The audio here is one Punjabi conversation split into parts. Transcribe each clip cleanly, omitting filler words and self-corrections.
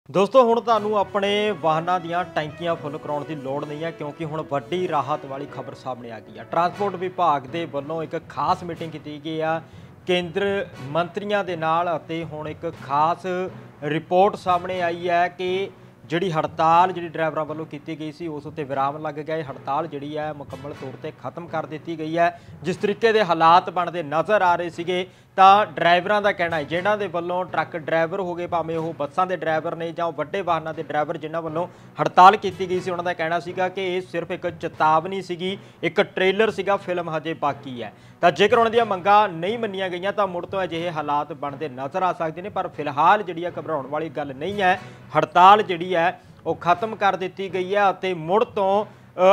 ਦੋਸਤੋ ਹੁਣ ਤੁਹਾਨੂੰ ਆਪਣੇ ਵਾਹਨਾਂ ਦੀਆਂ ਟੈਂਕੀਆਂ ਫੁੱਲ ਕਰਾਉਣ ਦੀ ਲੋੜ ਨਹੀਂ ਹੈ ਕਿਉਂਕਿ ਹੁਣ ਵੱਡੀ ਰਾਹਤ ਵਾਲੀ ਖਬਰ ਸਾਹਮਣੇ ਆ ਗਈ ਹੈ। ਟਰਾਂਸਪੋਰਟ ਵਿਭਾਗ ਦੇ ਵੱਲੋਂ ਇੱਕ ਖਾਸ ਮੀਟਿੰਗ ਕੀਤੀ ਗਈ ਆ ਕੇਂਦਰ ਮੰਤਰੀਆਂ ਦੇ ਨਾਲ ਅਤੇ ਹੁਣ ਇੱਕ ਖਾਸ ਰਿਪੋਰਟ ਸਾਹਮਣੇ ਆਈ ਹੈ ਕਿ ਜਿਹੜੀ ਹੜਤਾਲ ਜਿਹੜੀ ਡਰਾਈਵਰਾਂ ਵੱਲੋਂ ਕੀਤੀ ਗਈ ਸੀ ਉਸ ਉੱਤੇ ਵਿਰਾਮ ਲੱਗ ਗਿਆ ਹੈ। ਹੜਤਾਲ ਜਿਹੜੀ ਹੈ ਮੁਕੰਮਲ ਤੌਰ ਤੇ ਖਤਮ ਕਰ ਦਿੱਤੀ ਗਈ ਹੈ। ਜਿਸ ਤਰੀਕੇ ਦੇ ਹਾਲਾਤ ਬਣਦੇ ਨਜ਼ਰ ਆ ਰਹੇ ਸੀਗੇ ਤਾਂ ਡਰਾਈਵਰਾਂ ਦਾ ਕਹਿਣਾ ਹੈ ਜਿਨ੍ਹਾਂ ਦੇ ਵੱਲੋਂ ਟਰੱਕ ਡਰਾਈਵਰ ਹੋ ਗਏ ਭਾਵੇਂ ਉਹ ਬੱਸਾਂ ਦੇ ਡਰਾਈਵਰ ਨੇ ਜਾਂ ਵੱਡੇ ਵਾਹਨਾਂ ਦੇ ਡਰਾਈਵਰ ਜਿਨ੍ਹਾਂ ਵੱਲੋਂ ਹੜਤਾਲ ਕੀਤੀ ਗਈ ਸੀ ਉਹਨਾਂ ਦਾ ਕਹਿਣਾ ਸੀਗਾ ਕਿ ਇਹ ਸਿਰਫ ਇੱਕ ਚੇਤਾਵਨੀ ਸੀਗੀ, ਇੱਕ ਟ੍ਰੇਲਰ ਸੀਗਾ, ਫਿਲਮ ਹਜੇ ਬਾਕੀ ਹੈ। ਤਾਂ ਜੇਕਰ ਉਹਨਾਂ ਦੀਆਂ ਮੰਗਾਂ ਨਹੀਂ ਮੰਨੀਆਂ ਗਈਆਂ ਤਾਂ ਮੁੜ ਤੋਂ ਅਜਿਹੇ ਹਾਲਾਤ ਬਣਦੇ ਨਜ਼ਰ ਆ ਸਕਦੇ ਨੇ। ਪਰ ਫਿਲਹਾਲ ਜਿਹੜੀ ਹੈ ਘਬਰਾਉਣ ਵਾਲੀ ਗੱਲ ਨਹੀਂ ਹੈ। ਹੜਤਾਲ ਜਿਹੜੀ ਹੈ ਉਹ ਖਤਮ ਕਰ ਦਿੱਤੀ ਗਈ ਹੈ ਅਤੇ ਮੁੜ ਤੋਂ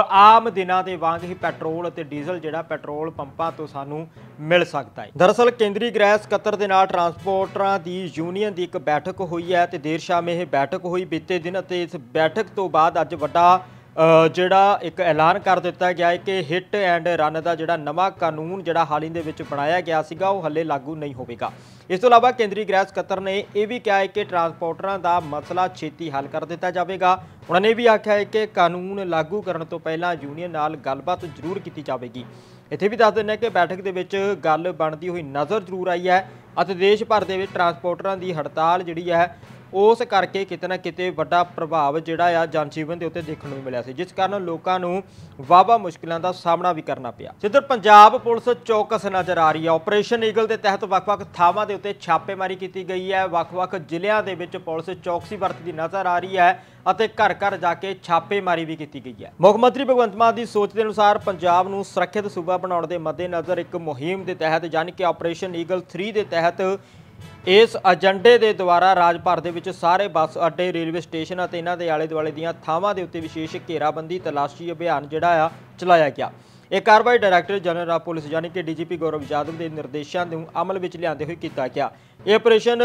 ਆਮ ਦਿਨਾਂ ਦੇ ਵਾਂਗ ਹੀ ਪੈਟਰੋਲ ਅਤੇ ਡੀਜ਼ਲ ਜਿਹੜਾ ਪੈਟਰੋਲ ਪੰਪਾਂ ਤੋਂ ਸਾਨੂੰ ਮਿਲ ਸਕਦਾ ਹੈ। ਦਰਅਸਲ ਕੇਂਦਰੀ ਗ੍ਰਹਿ ਸਕੱਤਰ ਦੇ ਨਾਲ ਟਰਾਂਸਪੋਰਟਰਾਂ ਦੀ ਯੂਨੀਅਨ ਦੀ ਇੱਕ ਬੈਠਕ ਹੋਈ ਹੈ ਤੇ ਦੇਰ ਸ਼ਾਮ ਇਹ ਬੈਠਕ ਹੋਈ ਬੀਤੇ ਦਿਨ ਅਤੇ ਇਸ ਬੈਠਕ ਤੋਂ ਬਾਅਦ ਅੱਜ ਵੱਡਾ ਜਿਹੜਾ ਇੱਕ ਐਲਾਨ ਕਰ ਦਿੱਤਾ ਗਿਆ ਹੈ ਕਿ ਹਿੱਟ ਐਂਡ ਰਨ ਦਾ ਜਿਹੜਾ ਨਵਾਂ ਕਾਨੂੰਨ ਜਿਹੜਾ ਹਾਲ ਹੀ ਦੇ ਵਿੱਚ ਬਣਾਇਆ ਗਿਆ ਸੀਗਾ ਉਹ ਹੱਲੇ ਲਾਗੂ ਨਹੀਂ ਹੋਵੇਗਾ। ਇਸ ਤੋਂ ਇਲਾਵਾ ਕੇਂਦਰੀ ਗ੍ਰਹਿ ਸਕੱਤਰ ਨੇ ਇਹ ਵੀ ਕਿਹਾ ਹੈ ਕਿ ਟਰਾਂਸਪੋਰਟਰਾਂ ਦਾ ਮਸਲਾ ਛੇਤੀ ਹੱਲ ਕਰ ਦਿੱਤਾ ਜਾਵੇਗਾ। ਉਹਨਾਂ ਨੇ ਵੀ ਆਖਿਆ ਹੈ ਕਿ ਕਾਨੂੰਨ ਲਾਗੂ ਕਰਨ ਤੋਂ ਪਹਿਲਾਂ ਯੂਨੀਅਨ ਨਾਲ ਗੱਲਬਾਤ ਜ਼ਰੂਰ ਕੀਤੀ ਜਾਵੇਗੀ। ਇੱਥੇ ਵੀ ਦੱਸ ਦਿੰਦੇ ਹਾਂ ਕਿ ਬੈਠਕ ਦੇ ਵਿੱਚ ਗੱਲ ਬਣਦੀ ਹੋਈ ਨਜ਼ਰ ਜ਼ਰੂਰ ਆਈ ਹੈ ਅਤੇ ਦੇਸ਼ ਭਰ ਦੇ ਵਿੱਚ ਟਰਾਂਸਪੋਰਟਰਾਂ ਦੀ ਹੜਤਾਲ ਜਿਹੜੀ ਹੈ ਉਸ ਕਰਕੇ ਕਿਤੇ ਨਾ ਕਿਤੇ ਵੱਡਾ ਪ੍ਰਭਾਵ ਜਿਹੜਾ ਆ ਜਨਜੀਵਨ ਦੇ ਉੱਤੇ ਦੇਖਣ ਨੂੰ ਮਿਲਿਆ ਸੀ, ਜਿਸ ਕਾਰਨ ਲੋਕਾਂ ਨੂੰ ਵਾਹਵਾ ਮੁਸ਼ਕਿਲਾਂ ਦਾ ਸਾਹਮਣਾ ਵੀ ਕਰਨਾ ਪਿਆ। ਜਿੱਧਰ ਪੰਜਾਬ ਪੁਲਿਸ ਚੌਕਸ ਨਜ਼ਰ ਆ ਰਹੀ ਹੈ। ਆਪਰੇਸ਼ਨ ਈਗਲ ਦੇ ਤਹਿਤ ਵੱਖ-ਵੱਖ ਥਾਵਾਂ ਦੇ ਉੱਤੇ ਛਾਪੇਮਾਰੀ ਕੀਤੀ ਗਈ ਹੈ। ਵੱਖ-ਵੱਖ ਜ਼ਿਲ੍ਹਿਆਂ ਦੇ ਵਿੱਚ ਪੁਲਿਸ ਚੌਕਸੀ ਵਰਤਦੀ ਨਜ਼ਰ ਆ ਰਹੀ ਹੈ ਅਤੇ ਘਰ-ਘਰ ਜਾ ਕੇ ਛਾਪੇਮਾਰੀ ਵੀ ਕੀਤੀ ਗਈ ਹੈ। ਮੁੱਖ ਮੰਤਰੀ ਭਗਵੰਤ ਮਾਨ ਦੀ ਸੋਚ ਦੇ ਅਨੁਸਾਰ ਪੰਜਾਬ ਨੂੰ ਸੁਰੱਖਿਅਤ ਸੂਬਾ ਬਣਾਉਣ ਦੇ ਮੱਦੇਨਜ਼ਰ ਇੱਕ ਮੁਹਿੰਮ ਦੇ ਤਹਿਤ ਯਾਨੀ ਕਿ ਆਪਰੇਸ਼ਨ ਈਗਲ 3 ਦੇ ਤਹਿਤ ਇਸ ਏਜੰਡੇ ਦੇ ਦੁਆਰਾ ਰਾਜ ਭਰ ਦੇ ਵਿੱਚ ਸਾਰੇ ਬੱਸ ਅੱਡੇ, ਰੇਲਵੇ ਸਟੇਸ਼ਨ ਅਤੇ ਇਹਨਾਂ ਦੇ ਆਲੇ ਦੁਆਲੇ ਦੀਆਂ ਥਾਵਾਂ ਦੇ ਉੱਤੇ ਵਿਸ਼ੇਸ਼ ਘੇਰਾਬੰਦੀ ਤਲਾਸ਼ੀ ਅਭਿਆਨ ਜਿਹੜਾ ਆ ਚਲਾਇਆ ਗਿਆ। ਇਹ ਕਾਰਵਾਈ ਡਾਇਰੈਕਟਰ ਜਨਰਲ ਆਫ ਪੁਲਿਸ ਯਾਨੀ ਕਿ ਡੀਜੀਪੀ ਗੌਰਵ ਯਾਦਵ ਦੇ ਨਿਰਦੇਸ਼ਾਂ ਨੂੰ ਅਮਲ ਵਿੱਚ ਲਿਆਉਂਦੇ ਹੋਏ ਕੀਤਾ ਗਿਆ। ਇਹ ਆਪਰੇਸ਼ਨ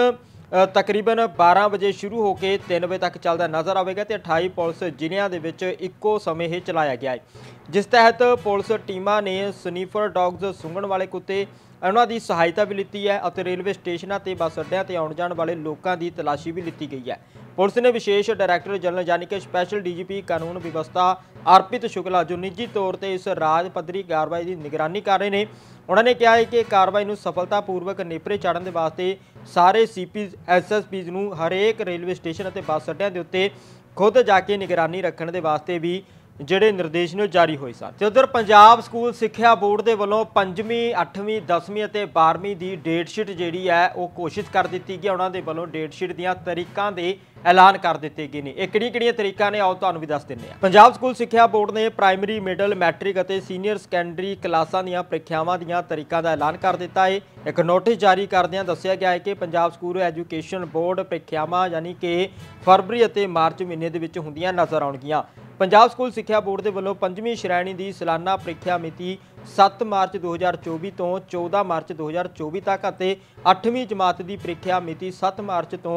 ਤਕਰੀਬਨ 12 ਵਜੇ ਸ਼ੁਰੂ ਹੋ ਕੇ 3 ਵਜੇ ਤੱਕ ਚੱਲਦਾ ਨਜ਼ਰ ਆਵੇਗਾ ਤੇ 28 ਪੁਲਿਸ ਜ਼ਿਲ੍ਹਿਆਂ ਦੇ ਵਿੱਚ ਇੱਕੋ ਸਮੇਂ ਇਹ ਚਲਾਇਆ ਗਿਆ ਹੈ, ਜਿਸ ਤਹਿਤ ਪੁਲਿਸ ਟੀਮਾਂ ਨੇ ਸਨੀਫਰ ਡੌਗਸ ਸੁੰਘਣ ਵਾਲੇ ਕੁੱਤੇ ਉਹਨਾਂ ਦੀ ਸਹਾਇਤਾ ਵੀ ਲਿੱਤੀ ਹੈ ਅਤੇ ਰੇਲਵੇ ਸਟੇਸ਼ਨਾਂ ਤੇ ਬੱਸ ਅੱਡਿਆਂ ਤੇ ਆਉਣ ਜਾਣ ਵਾਲੇ ਲੋਕਾਂ ਦੀ ਤਲਾਸ਼ੀ ਵੀ ਲਿੱਤੀ ਗਈ ਹੈ। ਪੁਲਿਸ ਨੇ ਵਿਸ਼ੇਸ਼ ਡਾਇਰੈਕਟਰ ਜਨਰਲ ਯਾਨੀ ਕਿ ਸਪੈਸ਼ਲ ਡੀਜੀਪੀ ਕਾਨੂੰਨ ਵਿਵਸਥਾ ਅਰਪਿਤ ਸ਼ੁਕਲਾ ਜੋ ਨਿੱਜੀ ਤੌਰ ਤੇ ਇਸ ਰਾਜ ਪੱਧਰੀ ਕਾਰਵਾਈ ਦੀ ਨਿਗਰਾਨੀ ਕਰ ਰਹੇ ਨੇ, ਉਹਨਾਂ ਨੇ ਕਿਹਾ ਹੈ ਕਿ ਕਾਰਵਾਈ ਨੂੰ ਸਫਲਤਾਪੂਰਵਕ ਨੇਪਰੇ ਚਾੜਨ ਦੇ ਵਾਸਤੇ ਸਾਰੇ ਸੀਪੀਜ਼ ਐਸਐਸਪੀਜ਼ ਨੂੰ ਹਰੇਕ ਰੇਲਵੇ ਸਟੇਸ਼ਨ ਅਤੇ ਬੱਸ ਅੱਡਿਆਂ ਦੇ ਉੱਤੇ ਖੁਦ ਜਾ ਕੇ ਨਿਗਰਾਨੀ ਰੱਖਣ ਦੇ ਵਾਸਤੇ ਵੀ ਜਿਹੜੇ ਨਿਰਦੇਸ਼ ਨੇ ਜਾਰੀ ਹੋਏ ਸਨ। ਤੇ ਉਧਰ ਪੰਜਾਬ ਸਕੂਲ ਸਿੱਖਿਆ ਬੋਰਡ ਦੇ ਵੱਲੋਂ 5ਵੀਂ 8ਵੀਂ 10ਵੀਂ ਅਤੇ 12ਵੀਂ ਦੀ ਡੇਟ ਸ਼ੀਟ ਜਿਹੜੀ ਹੈ ਉਹ ਘੋਸ਼ਿਤ ਕਰ ਦਿੱਤੀ ਗਈ। ਉਹਨਾਂ ਦੇ ਵੱਲੋਂ ਡੇਟ ਸ਼ੀਟ ਦੀਆਂ ਤਰੀਕਾਂ ਦੇ ਐਲਾਨ ਕਰ ਦਿੱਤੇ ਗਏ ਨੇ। ਇਹ ਕਿਹੜੀਆਂ ਤਰੀਕਾਂ ਨੇ ਆਓ ਤੁਹਾਨੂੰ ਵੀ ਦੱਸ ਦਿੰਦੇ ਹਾਂ। ਪੰਜਾਬ ਸਕੂਲ ਸਿੱਖਿਆ ਬੋਰਡ ਨੇ ਪ੍ਰਾਇਮਰੀ, ਮਿਡਲ, ਮੈਟ੍ਰਿਕ ਅਤੇ ਸੀਨੀਅਰ ਸੈਕੰਡਰੀ ਕਲਾਸਾਂ ਦੀਆਂ ਪ੍ਰੀਖਿਆਵਾਂ ਦੀਆਂ ਤਰੀਕਾਂ ਦਾ ਐਲਾਨ ਕਰ ਦਿੱਤਾ ਹੈ। ਇੱਕ ਨੋਟਿਸ ਜਾਰੀ ਕਰਦਿਆਂ ਦੱਸਿਆ ਗਿਆ ਹੈ ਕਿ ਪੰਜਾਬ ਸਕੂਲ ਐਜੂਕੇਸ਼ਨ ਬੋਰਡ ਪ੍ਰੀਖਿਆਵਾਂ ਯਾਨੀ ਕਿ ਫਰਵਰੀ ਅਤੇ ਮਾਰਚ ਮਹੀਨੇ ਦੇ ਵਿੱਚ ਹੁੰਦੀਆਂ ਨਜ਼ਰ ਆਉਣਗੀਆਂ। ਪੰਜਾਬ ਸਕੂਲ ਸਿੱਖਿਆ ਬੋਰਡ ਦੇ ਵੱਲੋਂ 5ਵੀਂ ਸ਼੍ਰੇਣੀ ਦੀ ਸਾਲਾਨਾ ਪ੍ਰੀਖਿਆ ਮਿਤੀ 7 ਮਾਰਚ 2024 ਤੋਂ 14 ਮਾਰਚ 2024 ਤੱਕ ਅਤੇ 8ਵੀਂ ਜਮਾਤ ਦੀ ਪ੍ਰੀਖਿਆ ਮਿਤੀ 7 ਮਾਰਚ ਤੋਂ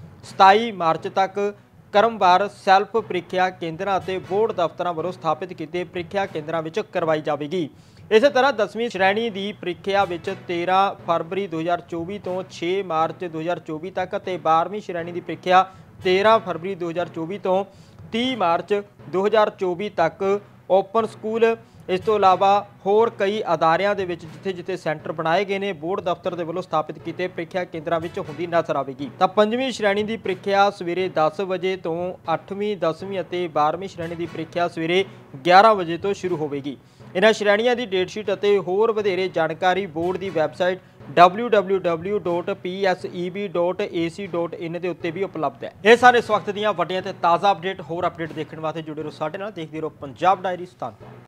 27 ਮਾਰਚ ਤੱਕ ਕ੍ਰਮਵਾਰ ਸੈਲਫ ਪ੍ਰੀਖਿਆ ਕੇਂਦਰਾਂ ਅਤੇ ਬੋਰਡ ਦਫ਼ਤਰਾਂ ਵੱਲੋਂ ਸਥਾਪਿਤ ਕੀਤੇ ਪ੍ਰੀਖਿਆ ਕੇਂਦਰਾਂ ਵਿੱਚ ਕਰਵਾਈ ਜਾਵੇਗੀ। ਇਸੇ ਤਰ੍ਹਾਂ 10ਵੀਂ ਸ਼੍ਰੇਣੀ ਦੀ ਪ੍ਰੀਖਿਆ ਵਿੱਚ 13 ਫਰਵਰੀ 2024 ਤੋਂ 6 ਮਾਰਚ 2024 ਤੱਕ ਅਤੇ 12ਵੀਂ ਸ਼੍ਰੇਣੀ ਦੀ ਪ੍ਰੀਖਿਆ 13 ਫਰਵਰੀ 2024 ਤੋਂ 30 ਮਾਰਚ 2024 ਤੱਕ ਓਪਨ ਸਕੂਲ। ਇਸ ਤੋਂ ਇਲਾਵਾ ਹੋਰ ਕਈ ਅਦਾਰਿਆਂ ਦੇ ਵਿੱਚ ਜਿੱਥੇ ਸੈਂਟਰ ਬਣਾਏ ਗਏ ਨੇ ਬੋਰਡ ਦਫ਼ਤਰ ਦੇ ਵੱਲੋਂ ਸਥਾਪਿਤ ਕੀਤੇ ਪ੍ਰੀਖਿਆ ਕੇਂਦਰਾਂ ਵਿੱਚ ਹੁੰਦੀ ਨਜ਼ਰ ਆਵੇਗੀ। ਤਾਂ 5ਵੀਂ ਸ਼੍ਰੇਣੀ ਦੀ ਪ੍ਰੀਖਿਆ ਸਵੇਰੇ 10 ਵਜੇ ਤੋਂ 8ਵੀਂ 10ਵੀਂ ਅਤੇ 12ਵੀਂ ਸ਼੍ਰੇਣੀ ਦੀ ਪ੍ਰੀਖਿਆ ਸਵੇਰੇ 11 ਵਜੇ ਤੋਂ ਸ਼ੁਰੂ ਹੋਵੇਗੀ। ਇਹਨਾਂ ਸ਼੍ਰੇਣੀਆਂ ਦੀ ਡੇਟ ਸ਼ੀਟ ਅਤੇ ਹੋਰ ਵਧੇਰੇ ਜਾਣਕਾਰੀ ਬੋਰਡ ਦੀ ਵੈਬਸਾਈਟ www.pseb.ac.in ਦੇ ਉੱਤੇ ਵੀ ਉਪਲਬਧ ਹੈ। ਇਹ ਸਾਰੇ ਇਸ ਵਕਤ ਦੀਆਂ ਵੱਡੀਆਂ ਤੇ ਤਾਜ਼ਾ ਅਪਡੇਟ ਹੋਰ ਅਪਡੇਟ ਦੇਖਣ ਵਾਸਤੇ ਜੁੜੇ ਰਹੋ ਸਾਡੇ ਨਾਲ। ਦੇਖਦੇ ਰਹੋ ਪੰਜਾਬ ਡਾਇਰੀ।